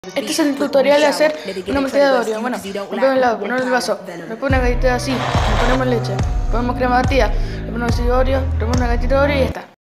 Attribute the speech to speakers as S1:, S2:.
S1: Este es el tutorial de hacer una masilla de Oreo. Bueno, ponemos el lado, ponemos el vaso, le ponemos una galletita así, le ponemos leche, le ponemos crema batida, le ponemos así Oreo, le ponemos una galletita de Oreo y ya está.